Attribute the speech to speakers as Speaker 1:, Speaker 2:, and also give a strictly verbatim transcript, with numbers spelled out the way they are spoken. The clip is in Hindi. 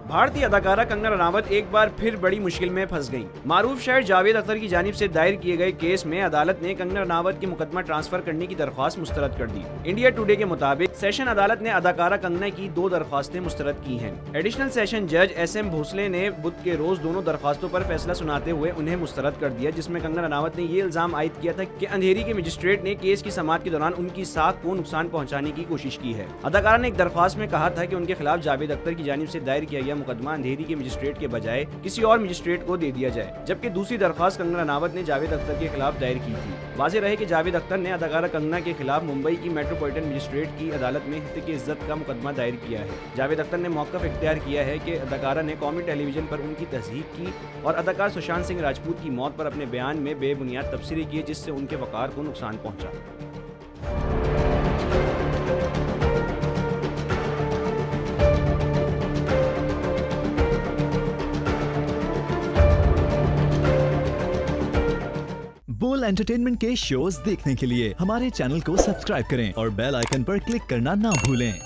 Speaker 1: भारतीय अदाकारा कंगना रनावत एक बार फिर बड़ी मुश्किल में फंस गईं। मारूफ शायर जावेद अख्तर की जानिब से दायर किए गए केस में अदालत ने कंगना रनावत की मुकदमा ट्रांसफर करने की दरख्वास्त मुस्तरद कर दी। इंडिया टुडे के मुताबिक सेशन अदालत ने अदाकारा कंगना की दो दरख्वास्तें मुस्तरद की हैं। एडिशनल सेशन जज एस एम भोसले ने बुध के रोज दोनों दरख्वास्तों पर फैसला सुनाते हुए उन्हें मुस्तरद कर दिया, जिसमें कंगना रनावत ने ये इल्जाम आयद किया था कि अंधेरी के मजिस्ट्रेट ने केस की समाअत के दौरान उनकी साख को नुकसान पहुँचाने की कोशिश की है। अदाकारा ने एक दरख्वास्त में कहा था कि उनके खिलाफ जावेद अख्तर की जानिब से दायर किया गया मुकदमा अंधेरी के मजिस्ट्रेट के बजाय किसी और मजिस्ट्रेट को दे दिया जाए, जबकि दूसरी दरख्वास्त कंगना रनावत ने जावेद अख्तर के खिलाफ दायर की थी। वाज़ेह रहे कि जावेद अख्तर ने अदाकारा कंगना के खिलाफ मुंबई की मेट्रोपॉलिटन मजिस्ट्रेट की अदालत में हित की इज्जत का मुकदमा दायर किया है। जावेद अख्तर ने मौक़िफ़ इख्तियार किया है कि अदाकारा ने कौमी टेलीविजन पर उनकी तज़हीक की और अदाकार सुशांत सिंह राजपूत की मौत पर अपने बयान में बेबुनियाद तबसरे किए, जिससे उनके वक़ार को नुकसान पहुँचा।
Speaker 2: बोल एंटरटेनमेंट के शोज देखने के लिए हमारे चैनल को सब्सक्राइब करें और बेल आइकन पर क्लिक करना ना भूलें।